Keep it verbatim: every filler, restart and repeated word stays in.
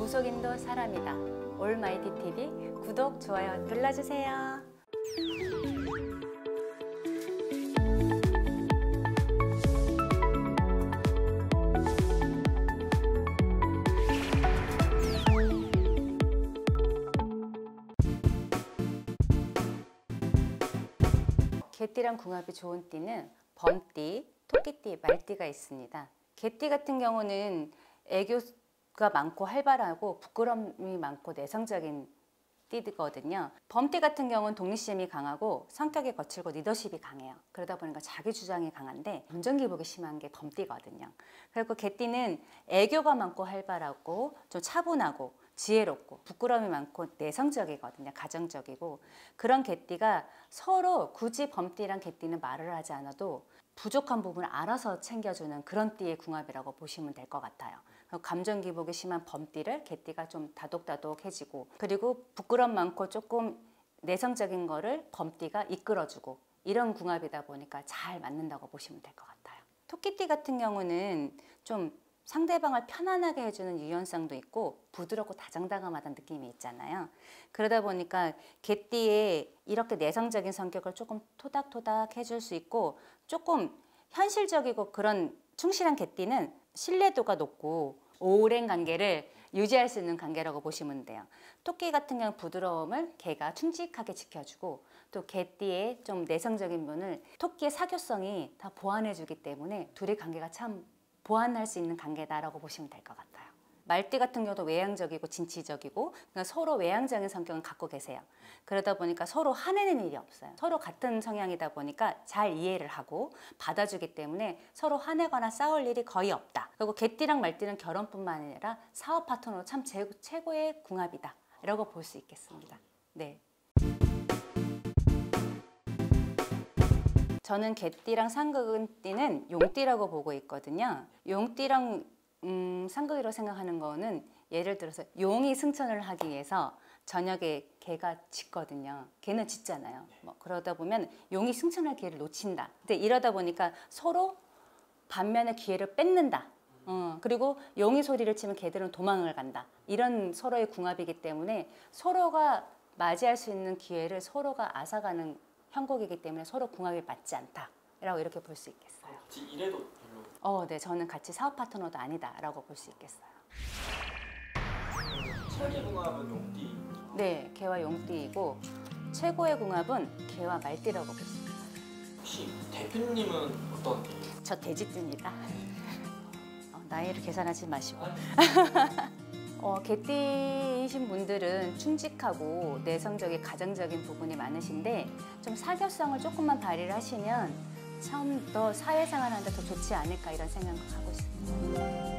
무속인도 사람이다. 올마이티 티비 구독, 좋아요 눌러주세요. 개띠랑 궁합이 좋은 띠는 범띠, 토끼띠, 말띠가 있습니다. 개띠 같은 경우는 애교가 많고 활발하고 부끄러움이 많고 내성적인 띠거든요. 범띠 같은 경우는 독립심이 강하고 성격이 거칠고 리더십이 강해요. 그러다 보니까 자기 주장이 강한데 감정기복이 심한 게 범띠거든요. 그리고 개띠는 애교가 많고 활발하고 좀 차분하고 지혜롭고 부끄러움이 많고 내성적이거든요. 가정적이고. 그런 개띠가 서로 굳이 범띠랑 개띠는 말을 하지 않아도 부족한 부분을 알아서 챙겨주는 그런 띠의 궁합이라고 보시면 될 것 같아요. 감정 기복이 심한 범띠를 개띠가 좀 다독다독해지고, 그리고 부끄럼 많고 조금 내성적인 거를 범띠가 이끌어주고, 이런 궁합이다 보니까 잘 맞는다고 보시면 될 것 같아요. 토끼띠 같은 경우는 좀 상대방을 편안하게 해주는 유연성도 있고 부드럽고 다정다감하다는 느낌이 있잖아요. 그러다 보니까 개띠의 이렇게 내성적인 성격을 조금 토닥토닥 해줄 수 있고, 조금 현실적이고 그런 충실한 개띠는 신뢰도가 높고 오랜 관계를 유지할 수 있는 관계라고 보시면 돼요. 토끼 같은 경우 부드러움을 개가 충직하게 지켜주고, 또 개띠의 좀 내성적인 면을 토끼의 사교성이 다 보완해주기 때문에 둘의 관계가 참 보완할 수 있는 관계다라고 보시면 될 것 같아요. 말띠 같은 경우도 외향적이고 진취적이고, 그러니까 서로 외향적인 성격을 갖고 계세요. 그러다 보니까 서로 화내는 일이 없어요. 서로 같은 성향이다 보니까 잘 이해를 하고 받아주기 때문에 서로 화내거나 싸울 일이 거의 없다. 그리고 개띠랑 말띠는 결혼뿐만 아니라 사업 파트너로 참 제, 최고의 궁합이다 라고 볼 수 있겠습니다. 네. 저는 개띠랑 상극띠는 용띠라고 보고 있거든요. 용띠랑 음, 상극이라고 생각하는 거는 예를 들어서 용이 승천을 하기 위해서 저녁에 개가 짖거든요. 개는 짖잖아요. 뭐 그러다 보면 용이 승천할 기회를 놓친다. 근데 이러다 보니까 서로 반면에 기회를 뺏는다. 어, 그리고 용이 소리를 치면 개들은 도망을 간다. 이런 서로의 궁합이기 때문에 서로가 맞이할 수 있는 기회를 서로가 앗아가는 형국이기 때문에 서로 궁합이 맞지 않다라고 이렇게 볼 수 있겠어요. 혹시 이래도 별로? 어, 네, 저는 같이 사업 파트너도 아니다라고 볼 수 있겠어요. 최대 궁합은 용띠? 네, 개와 용띠이고 최고의 궁합은 개와 말띠라고 볼 수 있어요. 혹시 대표님은 어떤 띠? 저 돼지띠입니다. 어, 나이를 계산하지 마시고. 어, 개띠이신 분들은 충직하고 내성적인 가정적인 부분이 많으신데 좀 사교성을 조금만 발휘를 하시면 처음 더 사회생활 하는데 더 좋지 않을까 이런 생각을 하고 있습니다.